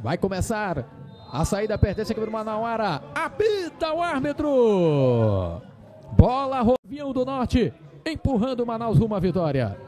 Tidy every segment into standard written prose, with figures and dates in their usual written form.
Vai começar. A saída pertence aqui do Manauara. Apita o árbitro. Bola, Rovinho do Norte. Empurrando o Manaus rumo à vitória.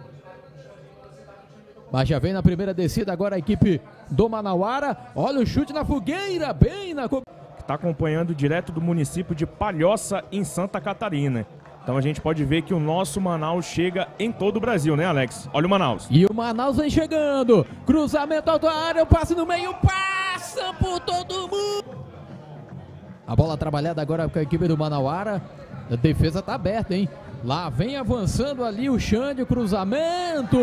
Mas já vem na primeira descida agora a equipe do Manauara. Olha o chute na fogueira. Bem na... Está acompanhando direto do município de Palhoça, em Santa Catarina. Então a gente pode ver que o nosso Manaus chega em todo o Brasil, né, Alex? Olha o Manaus. E o Manaus vem chegando. Cruzamento alto da área, o passe no meio, passa por todo mundo. A bola trabalhada agora com a equipe do Manauara. A defesa tá aberta, hein? Lá vem avançando ali o Xande, o cruzamento.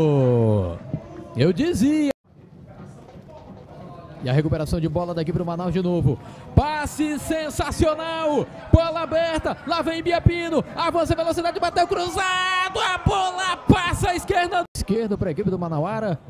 Eu dizia. E a recuperação de bola daqui para o Manaus de novo. Passe sensacional. Bola aberta. Lá vem Biapino. Avança a velocidade, bateu cruzado. A bola passa à esquerda. Esquerda para a equipe do Manauara.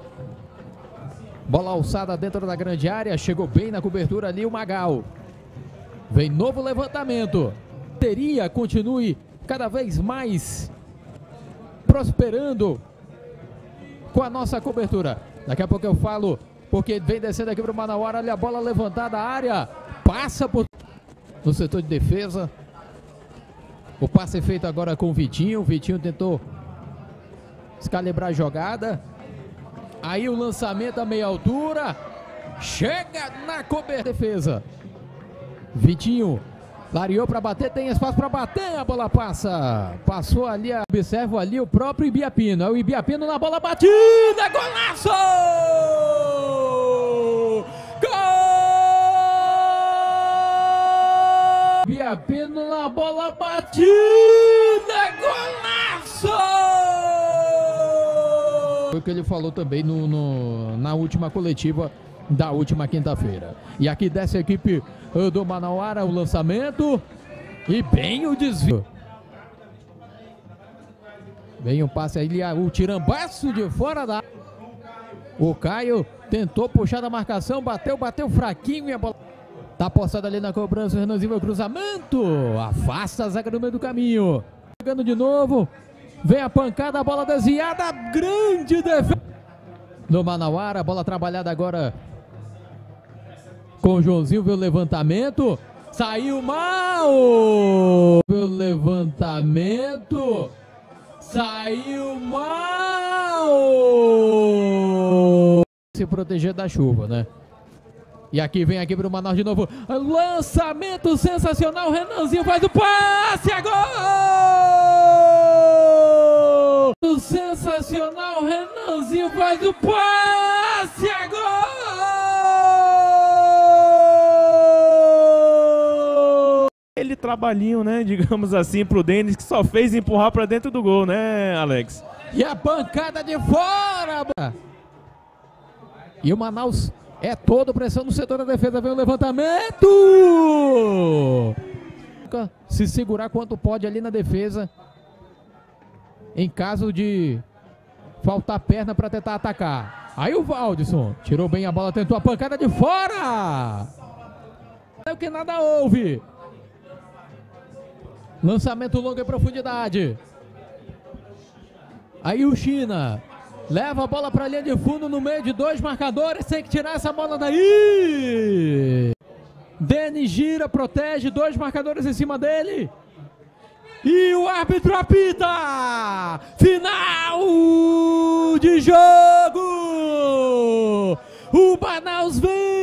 Bola alçada dentro da grande área. Chegou bem na cobertura ali o Magal. Vem novo levantamento. Teria continue cada vez mais prosperando com a nossa cobertura. Daqui a pouco eu falo, porque vem descendo aqui para o Manauara. Olha a bola levantada, a área passa por no setor de defesa. O passe é feito agora com o Vitinho. O Vitinho tentou descalibrar a jogada. Aí o lançamento a meia altura. Chega na cobertura defesa. Vitinho clareou para bater, tem espaço para bater, a bola passa. Passou ali, observo ali o próprio Ibiapino. É o Ibiapino na bola batida, golaço! Gol! Ibiapino na bola batida, golaço! Foi o que ele falou também na última coletiva da última quinta-feira. E aqui desce a equipe do Manauara, o lançamento e bem o desvio. Vem um passe aí, o tirambaço de fora da... O Caio tentou puxar da marcação, bateu fraquinho e a bola... Tá postada ali na cobrança, o Renanzinho vai cruzamento, afasta a zaga no meio do caminho. Chegando de novo, vem a pancada, a bola desviada, grande defesa do Manauara, a bola trabalhada agora com o Joãozinho, viu o levantamento, saiu mal, viu o levantamento, saiu mal, se proteger da chuva, né? E aqui vem aqui para o Manaus de novo, lançamento sensacional, Renanzinho faz o passe, a gol! Sensacional, Renanzinho faz o passe, a gol! Ele trabalhinho, né, digamos assim, pro Denis, que só fez empurrar para dentro do gol, né, Alex? E a pancada de fora! E o Manaus é todo pressão no setor da defesa, vem o levantamento! Se segurar quanto pode ali na defesa, em caso de faltar perna para tentar atacar. Aí o Valdisson tirou bem a bola, tentou a pancada de fora! É o que nada houve. Lançamento longo em profundidade. Aí o China leva a bola para a linha de fundo no meio de dois marcadores. Tem que tirar essa bola daí. Denis gira, protege, dois marcadores em cima dele. E o árbitro apita. Final de jogo. O Manaus vem.